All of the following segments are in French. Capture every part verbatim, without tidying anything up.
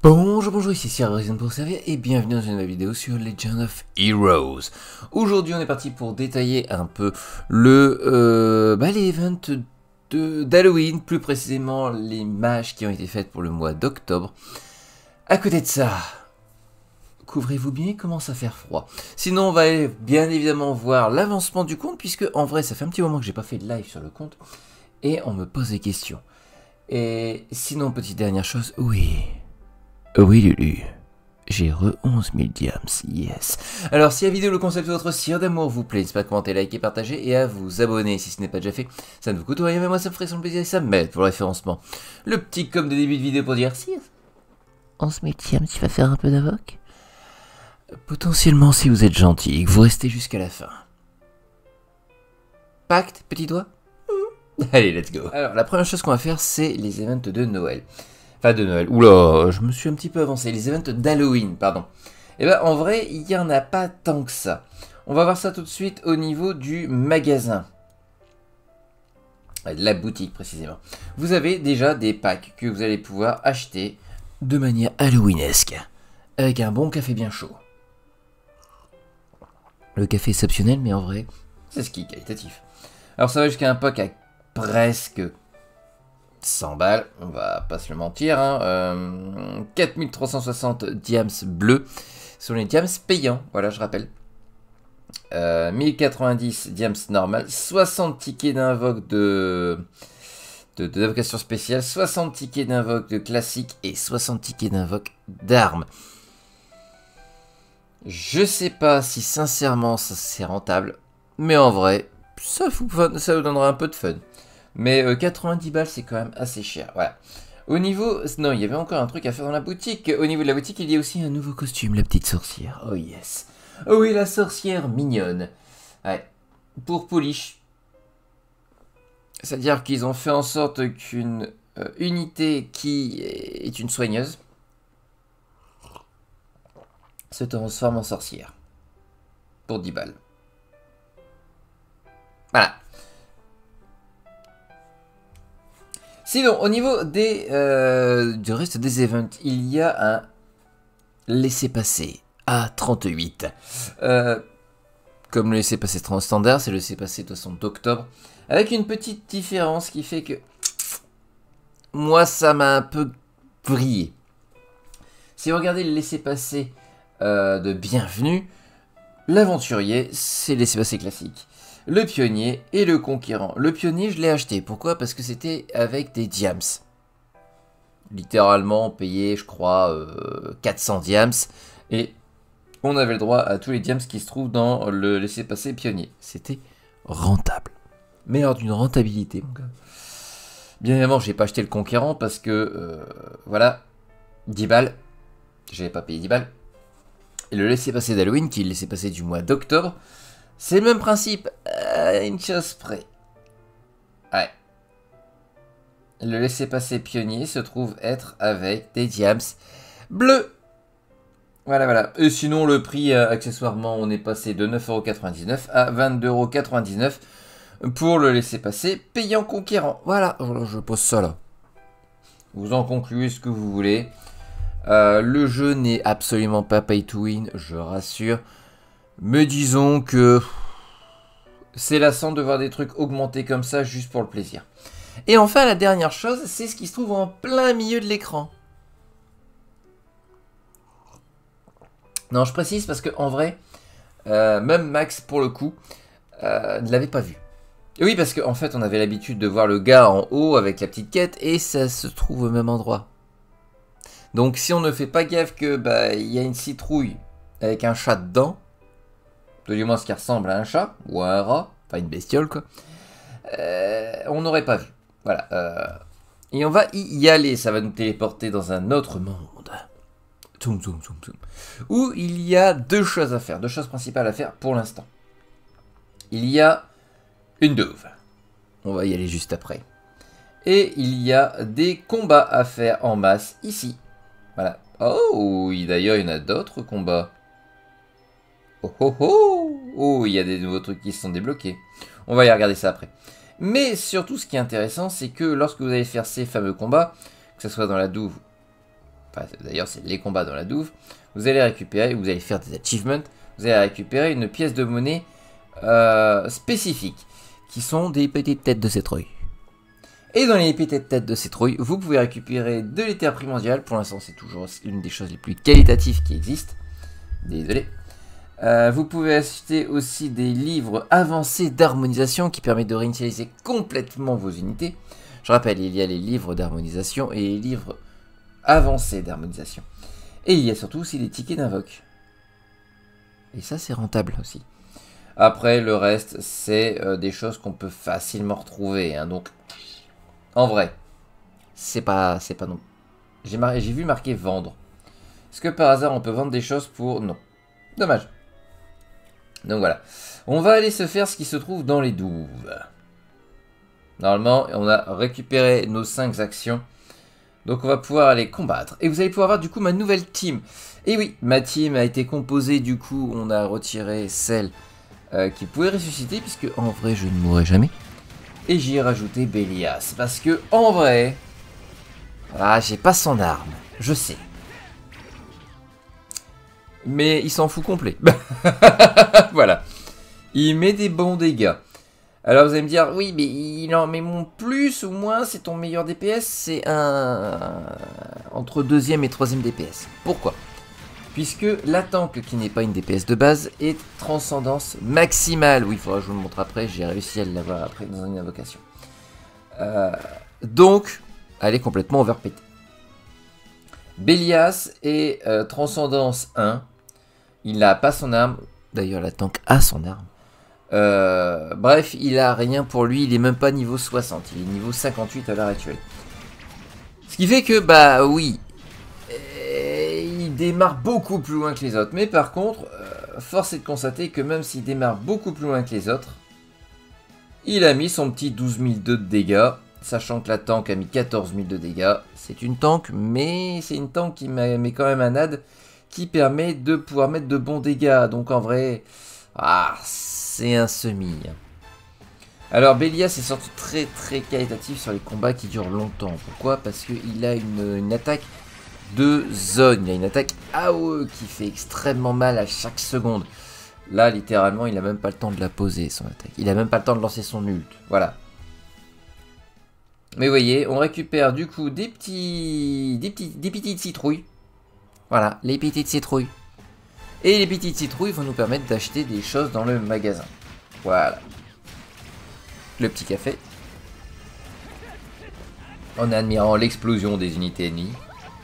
Bonjour, bonjour, ici Sir Horizon pour servir et bienvenue dans une nouvelle vidéo sur Legend of Heroes. Aujourd'hui on est parti pour détailler un peu le, euh, bah, les events d'Halloween, plus précisément les mages qui ont été faites pour le mois d'octobre. À côté de ça, couvrez-vous bien, il commence à faire froid. Sinon on va aller bien évidemment voir l'avancement du compte, puisque en vrai ça fait un petit moment que j'ai pas fait de live sur le compte et on me pose des questions. Et sinon, petite dernière chose, oui... Oui Lulu, j'ai re onze mille diams, yes. Alors si la vidéo, le concept de votre cire d'amour vous plaît, n'hésitez pas à commenter, liker, partager et à vous abonner si ce n'est pas déjà fait. Ça ne vous coûte rien, mais moi ça me ferait son plaisir et ça m'aide pour le référencement. Le petit com de début de vidéo pour dire si onze mille diams, tu vas faire un peu d'avoc. Potentiellement si vous êtes gentil et que vous restez jusqu'à la fin. Pacte, petit doigt. Allez, let's go. Alors la première chose qu'on va faire, c'est les events de Noël. Pas de Noël. Oula, je me suis un petit peu avancé. Les events d'Halloween, pardon. Et ben en vrai, il n'y en a pas tant que ça. On va voir ça tout de suite au niveau du magasin. De la boutique, précisément. Vous avez déjà des packs que vous allez pouvoir acheter de manière halloweenesque. Avec un bon café bien chaud. Le café exceptionnel, mais en vrai, c'est ce qui est qualitatif. Alors ça va jusqu'à un pack à presque... cent balles, on va pas se le mentir, hein. euh, quatre mille trois cent soixante diams bleus sont les diams payants, voilà je rappelle. Euh, mille quatre-vingt-dix diams normal, soixante tickets d'invoque de d'invocation spéciale, soixante tickets d'invoque de classique et soixante tickets d'invoque d'armes. Je sais pas si sincèrement ça c'est rentable, mais en vrai, ça vous, ça vous donnera un peu de fun. Mais euh, quatre-vingt-dix balles, c'est quand même assez cher. Voilà. Au niveau... Non, il y avait encore un truc à faire dans la boutique. Au niveau de la boutique, il y a aussi un nouveau costume, la petite sorcière. Oh yes. Oh oui, la sorcière mignonne. Ouais. Pour Polish. C'est-à-dire qu'ils ont fait en sorte qu'une euh, unité qui est une soigneuse se transforme en sorcière. Pour dix balles. Voilà. Sinon, au niveau des, euh, du reste des events, il y a un laissez-passer à trente-huit. Euh, comme le laissez-passer standard, c'est le laissez-passer de toute façon d'octobre. Avec une petite différence qui fait que... Moi, ça m'a un peu vrillé. Si vous regardez le laissez-passer euh, de bienvenue, l'aventurier, c'est le laissez-passer classique. Le pionnier et le conquérant. Le pionnier, je l'ai acheté. Pourquoi? Parce que c'était avec des diams. Littéralement, payé, je crois, euh, quatre cents diams. Et on avait le droit à tous les diams qui se trouvent dans le laissez-passer pionnier. C'était rentable. Mais alors d'une rentabilité, mon gars. Bien évidemment, j'ai pas acheté le conquérant parce que, euh, voilà, dix balles. J'avais pas payé dix balles. Et le laissez-passer d'Halloween, qui est le laissez-passer du mois d'octobre, c'est le même principe, à une chose près. Ouais. Le laissez-passer pionnier se trouve être avec des diams bleus. Voilà, voilà. Et sinon, le prix, euh, accessoirement, on est passé de neuf euros quatre-vingt-dix-neuf à vingt-deux euros quatre-vingt-dix-neuf pour le laissez-passer payant conquérant. Voilà, je pose ça là. Vous en concluez ce que vous voulez. Euh, le jeu n'est absolument pas pay to win, je rassure. Mais disons que c'est lassant de voir des trucs augmenter comme ça juste pour le plaisir. Et enfin, la dernière chose, c'est ce qui se trouve en plein milieu de l'écran. Non, je précise parce que en vrai, euh, même Max, pour le coup, euh, ne l'avait pas vu. Et oui, parce qu'en en fait, on avait l'habitude de voir le gars en haut avec la petite quête et ça se trouve au même endroit. Donc si on ne fait pas gaffe que bah, y a une citrouille avec un chat dedans, du moins ce qui ressemble à un chat, ou à un rat, enfin une bestiole quoi, euh, on n'aurait pas vu. Voilà. Euh, et on va y aller, ça va nous téléporter dans un autre monde. Zoom, zoom, zoom, zoom. Où il y a deux choses à faire, deux choses principales à faire pour l'instant. Il y a une douve. On va y aller juste après. Et il y a des combats à faire en masse ici. Voilà. Oh, d'ailleurs, il y en a d'autres combats. Oh oh oh! Oh, il y a des nouveaux trucs qui se sont débloqués. On va y regarder ça après. Mais surtout, ce qui est intéressant, c'est que lorsque vous allez faire ces fameux combats, que ce soit dans la douve enfin d'ailleurs c'est les combats dans la douve, vous allez récupérer, vous allez faire des achievements, vous allez récupérer une pièce de monnaie euh, spécifique, qui sont des petites têtes de citrouille. Et dans les petites têtes de citrouille, vous pouvez récupérer de l'éther primordial, pour l'instant c'est toujours une des choses les plus qualitatives qui existent, désolé. Euh, vous pouvez acheter aussi des livres avancés d'harmonisation qui permettent de réinitialiser complètement vos unités. Je rappelle, il y a les livres d'harmonisation et les livres avancés d'harmonisation. Et il y a surtout aussi des tickets d'invoque. Et ça, c'est rentable aussi. Après, le reste, c'est euh, des choses qu'on peut facilement retrouver. Hein. Donc, en vrai, c'est pas, c'est pas non. J'ai mar... vu marqué vendre. Est-ce que par hasard, on peut vendre des choses pour... Non. Dommage. Donc voilà. On va aller se faire ce qui se trouve dans les douves. Normalement, on a récupéré nos cinq actions. Donc on va pouvoir aller combattre. Et vous allez pouvoir voir du coup ma nouvelle team. Et oui, ma team a été composée, du coup, on a retiré celle euh, qui pouvait ressusciter, puisque en vrai, je ne mourrai jamais. Et j'y ai rajouté Bélias, parce que en vrai... Ah, j'ai pas son arme, je sais. Mais il s'en fout complet. Voilà. Il met des bons dégâts. Alors vous allez me dire, oui, mais il en met mon plus ou moins, c'est ton meilleur D P S, c'est un... entre deuxième et troisième D P S. Pourquoi? Puisque la tank, qui n'est pas une D P S de base, est transcendance maximale. Oui, il faudra que je vous le montre après, j'ai réussi à l'avoir après dans une invocation. Euh, donc, elle est complètement overpétée. Bélias est euh, transcendance un. Il n'a pas son arme. D'ailleurs, la tank a son arme. Euh, bref, il a rien pour lui. Il est même pas niveau soixante. Il est niveau cinquante-huit à l'heure actuelle. Ce qui fait que, bah oui, il démarre beaucoup plus loin que les autres. Mais par contre, euh, force est de constater que même s'il démarre beaucoup plus loin que les autres, il a mis son petit douze mille deux de dégâts. Sachant que la tank a mis quatorze mille de dégâts. C'est une tank, mais c'est une tank qui met quand même un ad qui permet de pouvoir mettre de bons dégâts. Donc en vrai, ah, c'est un semi. Alors Bélias est surtout très très qualitatif sur les combats qui durent longtemps. Pourquoi? Parce qu'il a une, une attaque de zone. Il a une attaque A O E qui fait extrêmement mal à chaque seconde. Là, littéralement, il a même pas le temps de la poser, son attaque. Il a même pas le temps de lancer son ult. Voilà. Mais vous voyez, on récupère du coup des petits, des petits, des petites citrouilles. Voilà, les petites citrouilles. Et les petites citrouilles vont nous permettre d'acheter des choses dans le magasin. Voilà. Le petit café. En admirant l'explosion des unités ennemies.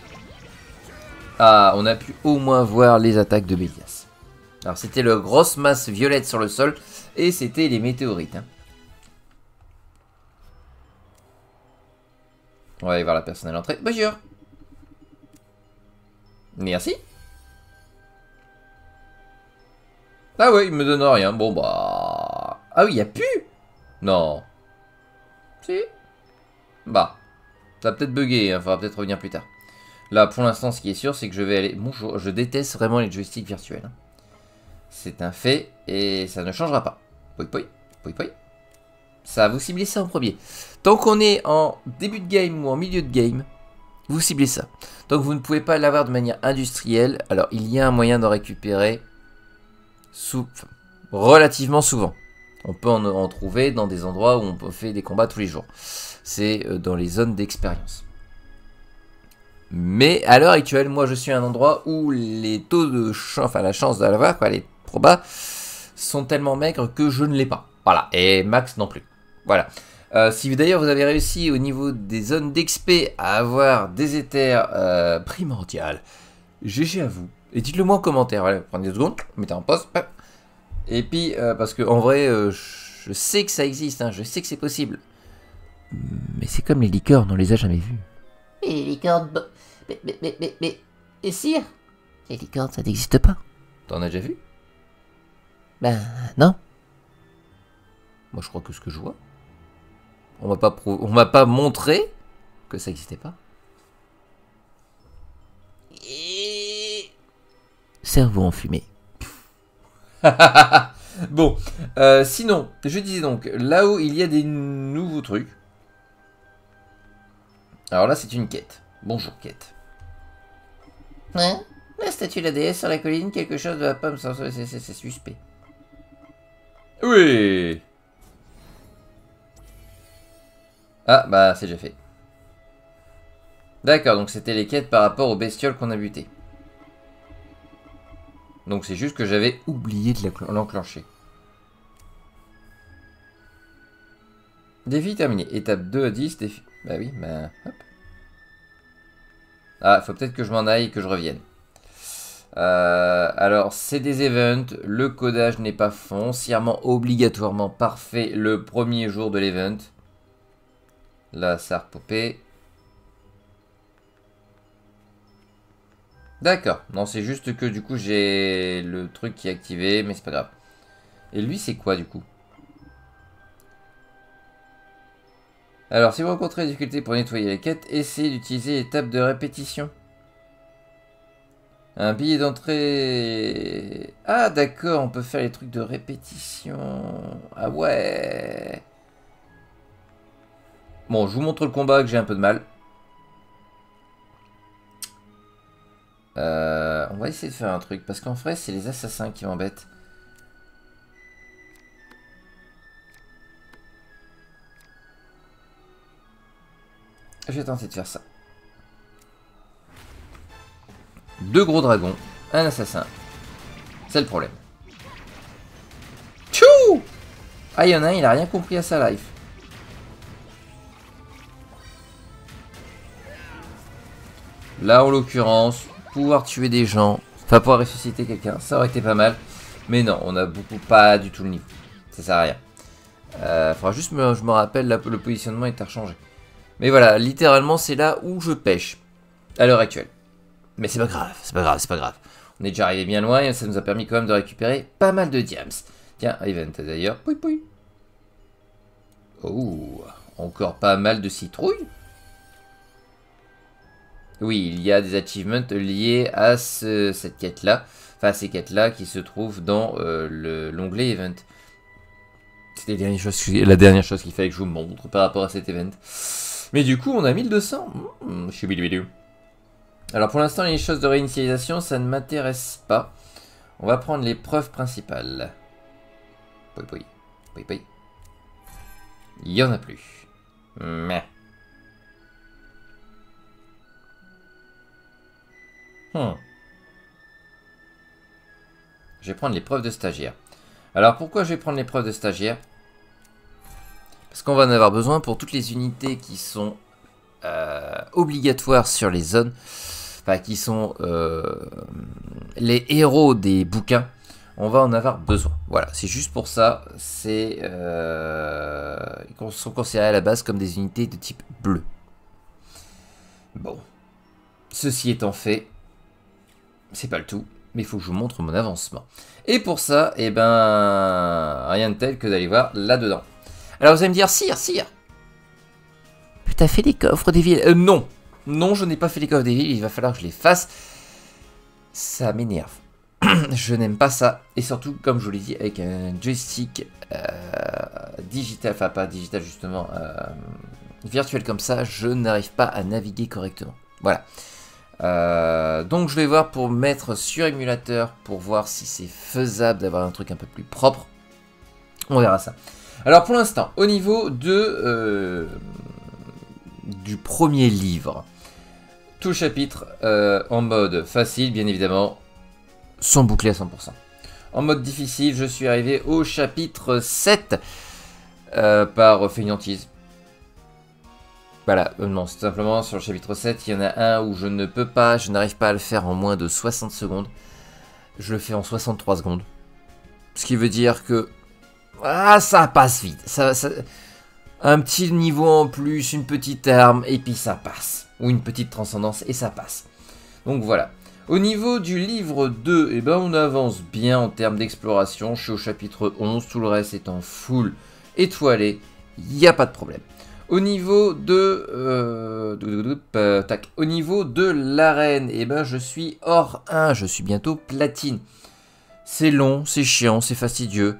Ah, on a pu au moins voir les attaques de Bélias. Alors c'était le grosse masse violette sur le sol. Et c'était les météorites. Hein. On va aller voir la personne à l'entrée. Bonjour. Merci. Ah ouais, il me donne rien. Bon bah... Ah oui, il n'y a plus. Non. Si. Bah. Ça va peut-être bugger, il hein. Faudra peut-être revenir plus tard. Là, pour l'instant, ce qui est sûr, c'est que je vais aller... Bonjour, je déteste vraiment les joysticks virtuels. Hein. C'est un fait, et ça ne changera pas. Poi poi, poi poi. Ça, vous ciblez ça en premier. Tant qu'on est en début de game ou en milieu de game, vous ciblez ça. Donc vous ne pouvez pas l'avoir de manière industrielle. Alors il y a un moyen d'en récupérer sous, relativement souvent. On peut en, en trouver dans des endroits où on fait des combats tous les jours. C'est dans les zones d'expérience. Mais à l'heure actuelle, moi je suis à un endroit où les taux de chance, enfin la chance de l'avoir, quoi, les probas, sont tellement maigres que je ne l'ai pas. Voilà, et Max non plus. Voilà. Euh, si d'ailleurs vous avez réussi au niveau des zones d'X P à avoir des éthers euh, primordiales, G G à vous. Et dites-le moi en commentaire. Voilà, prenez deux secondes, mettez en pause. Et puis, euh, parce que en vrai, euh, je sais que ça existe, hein, je sais que c'est possible. Mais c'est comme les licornes, on les a jamais vues. Et les licornes... Mais, mais, mais, mais, mais... Et sire, les licornes, ça n'existe pas. T'en as déjà vu? Ben, non. Moi, je crois que ce que je vois. On m'a pas, on m'a pas montré que ça n'existait pas. Et... Cerveau enfumé. Bon, euh, sinon, je disais donc, là-haut, il y a des nouveaux trucs. Alors là, c'est une quête. Bonjour, quête. Hein? La statue de la déesse sur la colline, quelque chose de la pomme sans... C'est suspect. Oui. Ah, bah, c'est déjà fait. D'accord, donc c'était les quêtes par rapport aux bestioles qu'on a butées. Donc c'est juste que j'avais oublié de l'enclencher. Défi terminé. Étape deux à dix, défi... Bah oui, bah... Hop. Ah, faut peut-être que je m'en aille et que je revienne. Euh, alors, c'est des events. Le codage n'est pas foncièrement obligatoirement parfait le premier jour de l'event. Là, ça a repopé. D'accord. Non, c'est juste que du coup, j'ai le truc qui est activé, mais c'est pas grave. Et lui, c'est quoi du coup? Alors, si vous rencontrez des difficultés pour nettoyer les quêtes, essayez d'utiliser l'étape de répétition. Un billet d'entrée... Ah, d'accord, on peut faire les trucs de répétition. Ah ouais. Bon, je vous montre le combat que j'ai un peu de mal. Euh, on va essayer de faire un truc, parce qu'en vrai, c'est les assassins qui m'embêtent. Je vais tenter de faire ça. Deux gros dragons, un assassin. C'est le problème. Tchou! Ah, il y en a un, il a rien compris à sa life. Là, en l'occurrence, pouvoir tuer des gens, enfin pouvoir ressusciter quelqu'un, ça aurait été pas mal. Mais non, on a beaucoup pas du tout le niveau. Ça sert à rien. Euh, faudra juste me, je me rappelle, là, le positionnement est à changer. Mais voilà, littéralement, c'est là où je pêche. À l'heure actuelle. Mais c'est pas grave, c'est pas grave, c'est pas grave. On est déjà arrivé bien loin et ça nous a permis quand même de récupérer pas mal de diams. Tiens, event d'ailleurs. Pouille pouille. Oh, encore pas mal de citrouilles. Oui, il y a des achievements liés à ce, cette quête-là. Enfin, ces quêtes-là qui se trouvent dans euh, l'onglet event. C'était la dernière chose, la dernière chose qu'il fallait que je vous montre par rapport à cet event. Mais du coup, on a mille deux cents. Mmh, choubidoubidou. Alors pour l'instant, les choses de réinitialisation, ça ne m'intéresse pas. On va prendre les preuves principales. Oui, oui, oui, oui. Il n'y en a plus. Mais... Hmm. Je vais prendre les preuves de stagiaire. Alors pourquoi je vais prendre les preuves de stagiaire? Parce qu'on va en avoir besoin pour toutes les unités qui sont euh, obligatoires sur les zones. Enfin, qui sont euh, les héros des bouquins. On va en avoir besoin. Voilà, c'est juste pour ça. C'est euh, ils sont considérés à la base comme des unités de type bleu. Bon. Ceci étant fait, c'est pas le tout, mais il faut que je vous montre mon avancement. Et pour ça, eh ben, rien de tel que d'aller voir là-dedans. Alors vous allez me dire, sire, sire, t'as fait les coffres des villes? euh, non, non, je n'ai pas fait les coffres des villes, il va falloir que je les fasse. Ça m'énerve. Je n'aime pas ça, et surtout, comme je vous l'ai dit, avec un joystick euh, digital, enfin pas digital justement, euh, virtuel comme ça, je n'arrive pas à naviguer correctement. Voilà. Euh, donc je vais voir pour mettre sur émulateur pour voir si c'est faisable d'avoir un truc un peu plus propre. On verra ça. Alors pour l'instant, au niveau de euh, du premier livre, tout le chapitre euh, en mode facile, bien évidemment, sont bouclés à cent pour cent. En mode difficile, je suis arrivé au chapitre sept euh, par fainéantise. Voilà, euh, non, c'est simplement sur le chapitre sept, il y en a un où je ne peux pas, je n'arrive pas à le faire en moins de soixante secondes. Je le fais en soixante-trois secondes. Ce qui veut dire que... Ah, ça passe vite. Ça, ça, un petit niveau en plus, une petite arme, et puis ça passe. Ou une petite transcendance, et ça passe. Donc voilà. Au niveau du livre deux, eh ben, on avance bien en termes d'exploration. Je suis au chapitre onze, tout le reste est en full étoilé. Il n'y a pas de problème. Au niveau de, euh, de, de, de tac, au niveau de l'arène, eh ben je suis hors un, je suis bientôt platine. C'est long, c'est chiant, c'est fastidieux.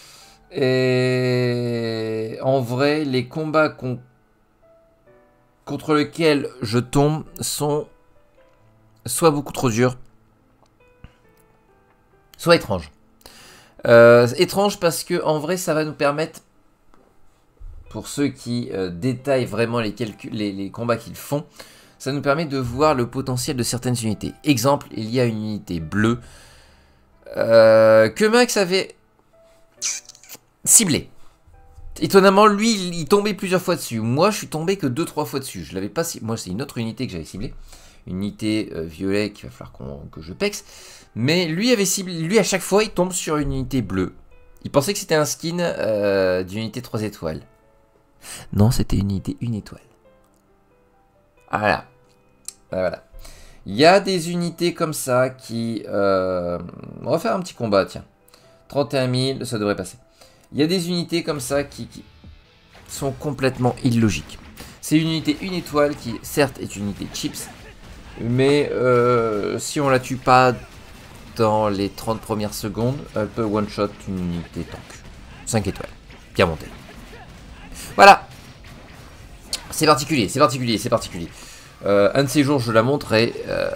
Et en vrai, les combats con... contre lesquels je tombe sont soit beaucoup trop dur, soit étrange. Euh, étrange parce que en vrai ça va nous permettre, pour ceux qui euh, détaillent vraiment les, les, les combats qu'ils font, ça nous permet de voir le potentiel de certaines unités. Exemple, il y a une unité bleue euh, que Max avait ciblée. Étonnamment, lui, il, il tombait plusieurs fois dessus. Moi, je suis tombé que deux trois fois dessus. Je l'avais pas. Moi, c'est une autre unité que j'avais ciblée. Une unité euh, violet qu'il va falloir qu'on, que je pexe. Mais lui avait ciblé. Lui, à chaque fois, il tombe sur une unité bleue. Il pensait que c'était un skin euh, d'unité trois étoiles. Non, c'était une unité une étoile. Voilà. Voilà. Il y a des unités comme ça qui... Euh... On va faire un petit combat, tiens. trente et un mille, ça devrait passer. Il y a des unités comme ça qui, qui sont complètement illogiques. C'est une unité une étoile qui, certes, est une unité chips. Mais euh, si on la tue pas dans les trente premières secondes, elle peut one-shot une unité tank. cinq étoiles. Bien monté. Voilà. C'est particulier, c'est particulier, c'est particulier. Euh, un de ces jours, je la montrerai. Euh...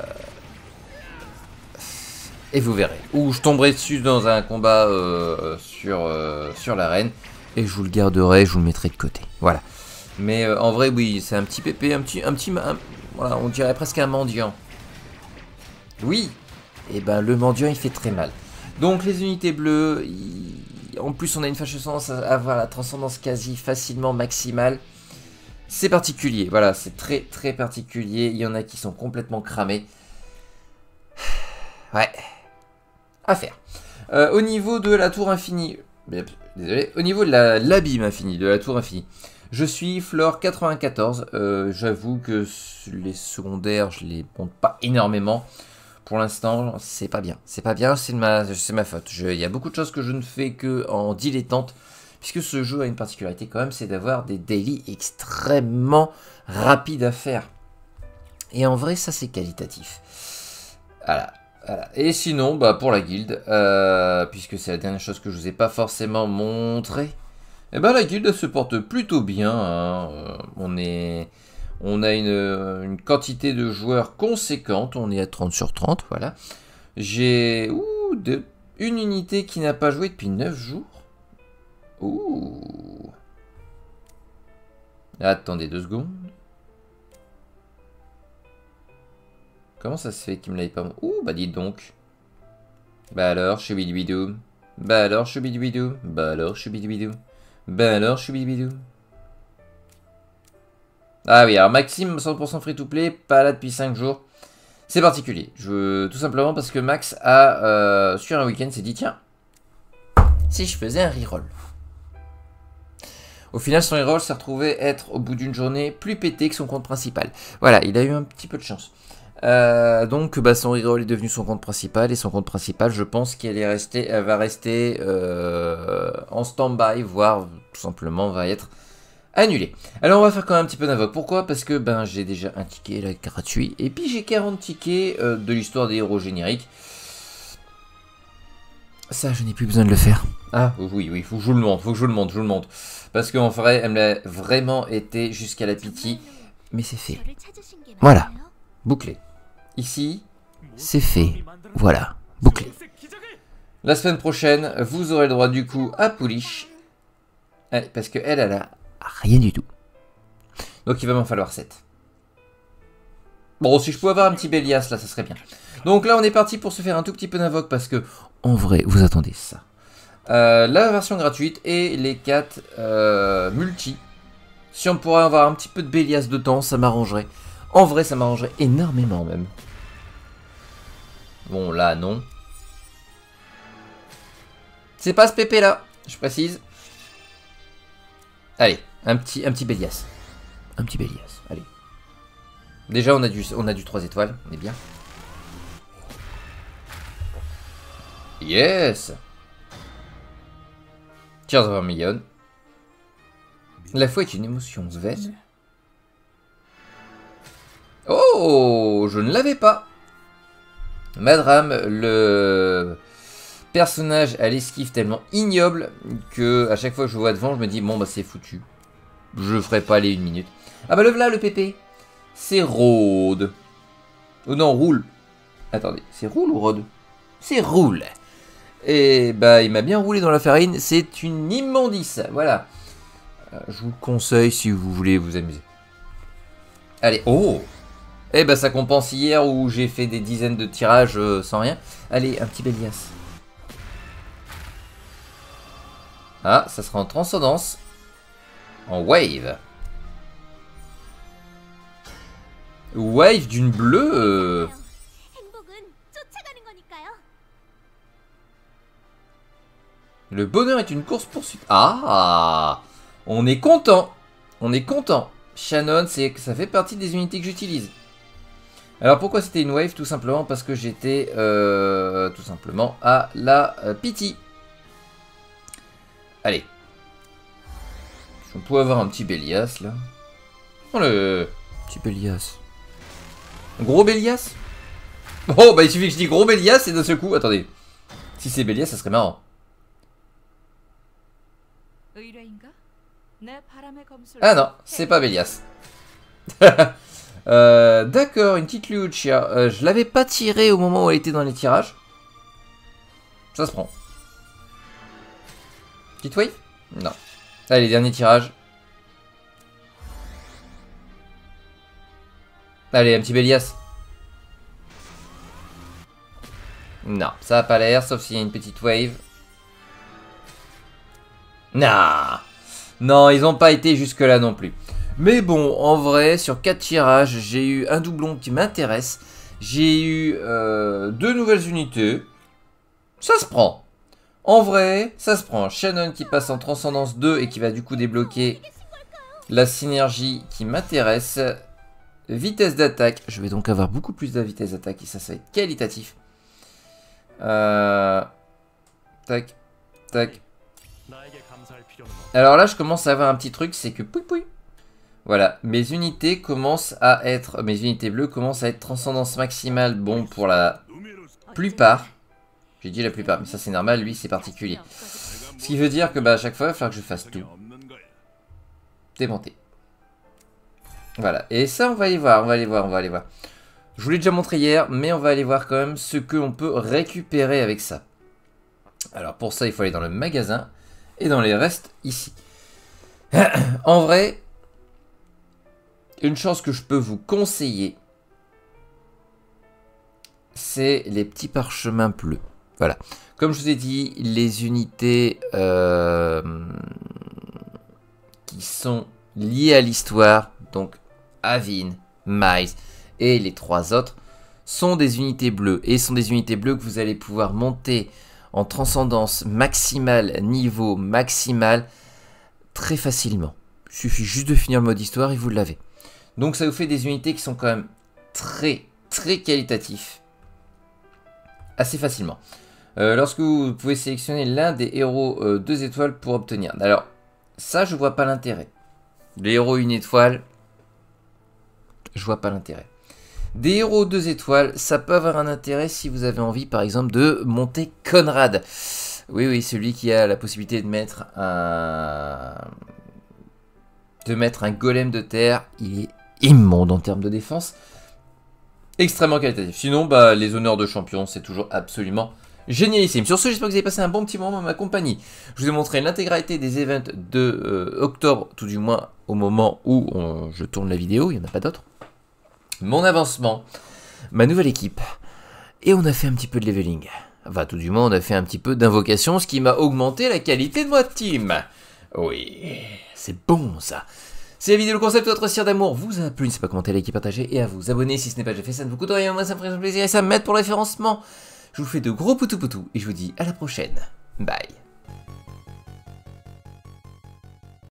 Et vous verrez. Ou je tomberai dessus dans un combat euh, sur, euh, sur l'arène. Et je vous le garderai, je vous le mettrai de côté. Voilà. Mais euh, en vrai, oui, c'est un petit pépé, un petit... Un petit un, voilà, on dirait presque un mendiant. Oui. Et ben, le mendiant, il fait très mal. Donc, les unités bleues... Il... En plus, on a une fâcheuse tendance à avoir la transcendance quasi facilement maximale. C'est particulier, voilà, c'est très très particulier. Il y en a qui sont complètement cramés. Ouais. À faire. Euh, au niveau de la tour infinie... Désolé. Au niveau de l'abîme infini, de la tour infinie, je suis floor quatre-vingt-quatorze. Euh, J'avoue que les secondaires, je les monte pas énormément. Pour l'instant, c'est pas bien. C'est pas bien, c'est ma, ma faute. Il y a beaucoup de choses que je ne fais que en dilettante. Puisque ce jeu a une particularité quand même, c'est d'avoir des daily extrêmement rapides à faire. Et en vrai, ça c'est qualitatif. Voilà, voilà. Et sinon, bah, pour la guilde, euh, puisque c'est la dernière chose que je vous ai pas forcément montré, et ben la guilde elle se porte plutôt bien. Hein. Euh, on est, on a une, une quantité de joueurs conséquente. On est à trente sur trente, voilà. J'ai une unité qui n'a pas joué depuis neuf jours. Ouh. Attendez deux secondes. Comment ça se fait qu'il me l'avait pas... Ouh, bah dites donc. Bah alors, choubidibidou. Bah alors, choubidibidou. Bah alors, choubidibidou. Bah alors, choubidibidou. Ah oui, alors Maxime, cent pour cent free-to-play, pas là depuis cinq jours. C'est particulier. Je... Tout simplement parce que Max a, euh, sur un week-end, s'est dit, tiens, si je faisais un reroll. Au final, son reroll s'est retrouvé être, au bout d'une journée, plus pété que son compte principal. Voilà, il a eu un petit peu de chance. Euh, donc, bah, son reroll est devenu son compte principal. Et son compte principal, je pense qu'elle est restée, elle va rester euh, en stand-by, voire tout simplement va être annulée. Alors, on va faire quand même un petit peu d'invoque. Pourquoi? Parce que ben, j'ai déjà un ticket là, gratuit. Et puis, j'ai quarante tickets euh, de l'histoire des héros génériques. Ça, je n'ai plus besoin de le faire. Ah, oui, oui, faut que je vous le montre, faut que je vous le montre, je vous le montre. Parce qu'en vrai, elle me l'a vraiment été jusqu'à la pitié. Mais c'est fait. Voilà. Bouclé. Ici, c'est fait. Voilà. Bouclé. La semaine prochaine, vous aurez le droit du coup à Pouliche. Parce qu'elle, elle a rien du tout. Donc il va m'en falloir sept. Bon, si je pouvais avoir un petit Bélias, là, ça serait bien. Donc là, on est parti pour se faire un tout petit peu d'invoque. Parce que, en vrai, vous attendez ça. Euh, la version gratuite et les quatre euh, multi. Si on pourrait avoir un petit peu de Bélias dedans, ça m'arrangerait. En vrai, ça m'arrangerait énormément même. Bon, là, non. C'est pas ce pépé là, je précise. Allez, un petit, un petit Bélias. Un petit Bélias, allez. Déjà, on a du, on a du trois étoiles, on est bien. Yes. Tears of a Million. La foi est une émotion vaine. Oh, je ne l'avais pas. Madame, le personnage à l'esquive tellement ignoble que à chaque fois que je vois devant, je me dis bon bah c'est foutu. Je ferai pas aller une minute. Ah bah le voilà le pépé. C'est Rhodes. Oh non, roule. Attendez, c'est roule ou rôde? C'est roule. Et bah il m'a bien roulé dans la farine, c'est une immondice, voilà. Euh, je vous le conseille si vous voulez vous amuser. Allez, oh. Eh bah ça compense hier où j'ai fait des dizaines de tirages euh, sans rien. Allez, un petit Bélias. Ah, ça sera en transcendance. En wave. Wave d'une bleue euh... Le bonheur est une course poursuite. Ah, on est content. On est content. Shannon, c'est que ça fait partie des unités que j'utilise. Alors pourquoi c'était une wave? Tout simplement parce que j'étais euh, tout simplement à la euh, pity. Allez. On peut avoir un petit Bélias là. Oh le petit Bélias. Gros Bélias. Oh bah il suffit que je dis gros Bélias et d'un seul coup. Attendez. Si c'est Bélias, ça serait marrant. Ah non, c'est pas Bélias. euh, D'accord, une petite Lucia. Euh, je l'avais pas tirée au moment où elle était dans les tirages. Ça se prend. Petite wave? Non. Allez, dernier tirage. Allez, un petit Bélias. Non, ça a pas l'air, sauf s'il y a une petite wave. Non. Non, ils n'ont pas été jusque-là non plus. Mais bon, en vrai, sur quatre tirages, j'ai eu un doublon qui m'intéresse. J'ai eu euh, deux nouvelles unités. Ça se prend. En vrai, ça se prend. Shannon qui passe en Transcendance deux et qui va du coup débloquer la synergie qui m'intéresse. Vitesse d'attaque. Je vais donc avoir beaucoup plus de vitesse d'attaque et ça, ça va être qualitatif. Euh... Tac, tac. Alors là, je commence à avoir un petit truc, c'est que pouy pouy. Voilà, mes unités commencent à être, mes unités bleues commencent à être transcendance maximale. Bon, pour la plupart. J'ai dit la plupart, mais ça c'est normal, lui c'est particulier. Ce qui veut dire que bah, à chaque fois, il va falloir que je fasse tout. Démonter. Voilà, et ça on va aller voir, on va aller voir, on va aller voir. Je vous l'ai déjà montré hier, mais on va aller voir quand même ce qu'on peut récupérer avec ça. Alors pour ça, il faut aller dans le magasin et dans les restes ici. En vrai, une chose que je peux vous conseiller, c'est les petits parchemins bleus. Voilà. Comme je vous ai dit, les unités euh, qui sont liées à l'histoire, donc Avin, Miles et les trois autres, sont des unités bleues. Et sont des unités bleues que vous allez pouvoir monter en transcendance maximale, niveau maximal, très facilement. Il suffit juste de finir le mode histoire et vous l'avez. Donc ça vous fait des unités qui sont quand même très, très qualitatifs. Assez facilement. Euh, lorsque vous pouvez sélectionner l'un des héros euh, deux étoiles pour obtenir. Alors, ça, je vois pas l'intérêt. Les héros une étoile, je vois pas l'intérêt. Des héros deux étoiles, ça peut avoir un intérêt si vous avez envie, par exemple, de monter Conrad. Oui, oui, celui qui a la possibilité de mettre un... de mettre un golem de terre. Il est immonde en termes de défense. Extrêmement qualitatif. Sinon, bah, les honneurs de champion, c'est toujours absolument génialissime. Sur ce, j'espère que vous avez passé un bon petit moment à ma compagnie. Je vous ai montré l'intégralité des events de euh, octobre, tout du moins au moment où on, je tourne la vidéo, il n'y en a pas d'autres. Mon avancement, ma nouvelle équipe, et on a fait un petit peu de leveling. Enfin, tout du moins, on a fait un petit peu d'invocation, ce qui m'a augmenté la qualité de ma team. Oui, c'est bon ça. Si la vidéo, le concept de votre cire d'amour vous a plu, n'hésitez pas à commenter, liker, partager et à vous abonner si ce n'est pas déjà fait. Ça ne vous coûte rien, moi ça me ferait plaisir et ça m'aide pour le référencement. Je vous fais de gros poutou poutou et je vous dis à la prochaine. Bye.